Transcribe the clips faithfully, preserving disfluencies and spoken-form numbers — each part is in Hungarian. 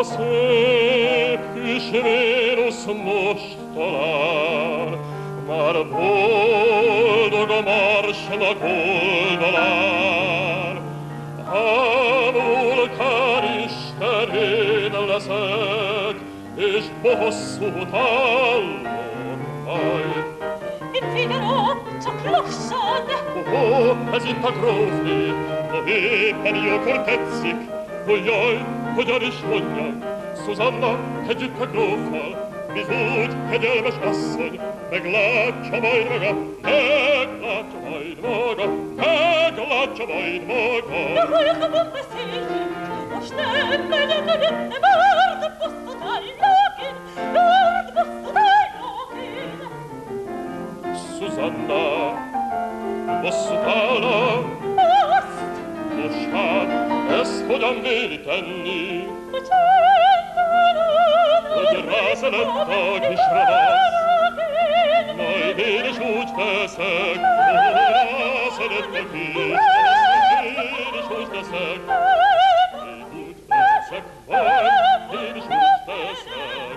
a szép kis Vénusz most talán már boldog a marsnak oldalán. A vulkán istenén leszek, és bosszút állom majd. Én figyelom, csak lassan! Ó, ez itt a grófné, ha éppen jókor tetszik, hogy jaj, hogyan is mondjam, Szuzanna együtt a gróffal, bizút, kegyelmes asszony, meglátja majd maga, meglátja majd maga, meglátja majd maga. De halkabban beszéljünk, most nem megyek egyet, de mert bosszút állok én, mert bosszút állok én. Szuzanna, bosszút állok, Azt! most hát ezt hogyan véli tenni? Hogy csinálom, Hogy rászedett a kis ravasz, majd én is úgy teszek, hogy rászedett a kis ravasz, én is úgy teszek, én úgy teszek, majd én is úgy teszek.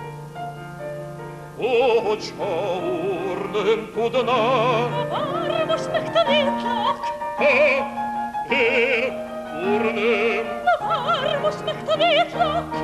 Ó, hogyha úrnőm tudná, Várj, most megtanítlak! ha én úrnőm, Na várj, most megtanítlak!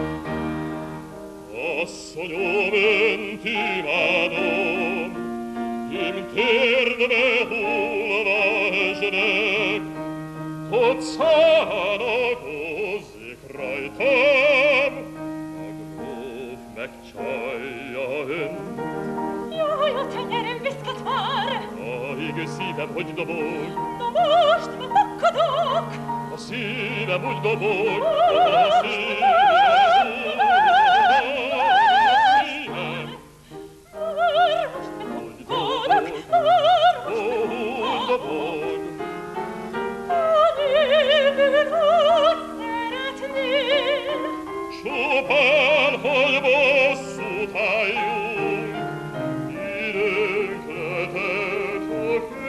asszonyom, önt imádom, im térdbe hullva esnek, kocán agozik rajtam, a gróf megcsalja önt. Jaj, a tenyerem viszket már! Alig szívem, hogy dobog, Na most megakkadok! a szívem úgy dobog, a szívem úgy Már most megakkadok! Már most dobog. Anélkül, hogy szeretnél! Csupán, hogy bosszút álljunk, időnk letelt a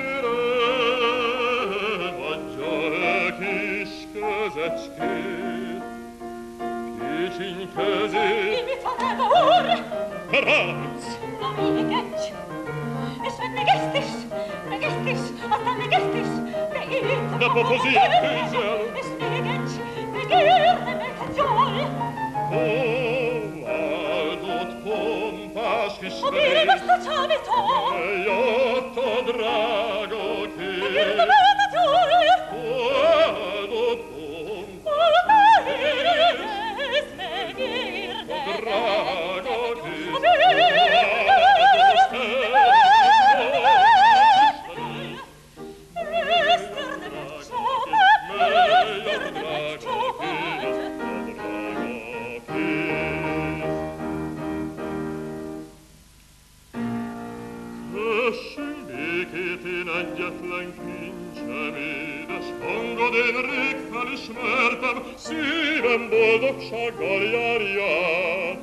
kérem, adja el kis kezecskét, kicsiny kezét, Mit van ebbe, úr? ránc! Na még egy! És meg ezt is, meg ezt is, aztán még ezt is, de itt De pofozi a kézzel! és még egy, még érdemek egy jaj! Ó, áldott pompás kis A bíreg azt a csábítom! eljött a drága kéz. Érdemek egy jaj! Ó, áldott pompás A bíreg ez meg érdemek! drága kéz. A bíreg ezt érdemek csópát! Ezt érdemek csópát! Kössünk békét, én egyetlen kincsem, édes hangod, én rég felismertem, szívem boldogsággal járját.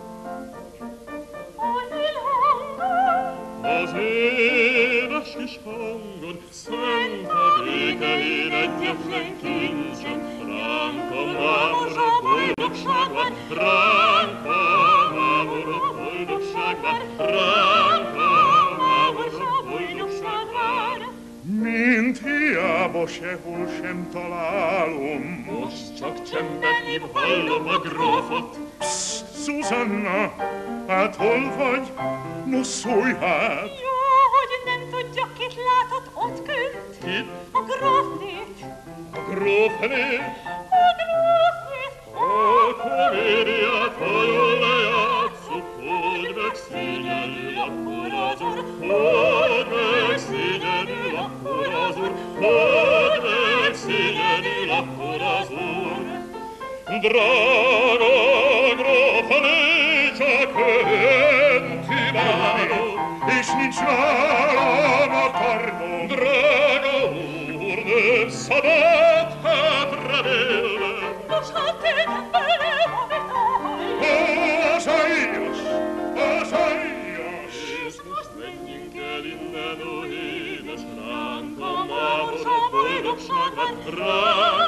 Az én hangom, Az édes kis hangod, szent a béke, én egyetlen kincsem, ránk a mámorra boldogság van, ránk a mámorra boldogság van, ránk a mámorra boldogság van. Mint hiába sehol sem találom, Most csak csendben én hallom a grófot. Psst, Szuzanna, hát hol vagy? No szólj hát! jó, hogy nem tudja, kit látott ott könt. Kit? A grófnét, A grófné, a grófnét, a komédiát, ha jól lejátszuk, hogy megszégyenül akkor az úr, hogy megszégyenül akkor az úr, hogy megszégyenül akkor az úr. Drága grófné, csak önt imádom, És nincs nálam a kardom. drága úrnőm, szabad hátrevélve. nos, hát téged belém a vitáj. Ó, az aljas, az aljas! És most menjünk el innen, ó édes, ránk a mámor, a boldogság van, ránk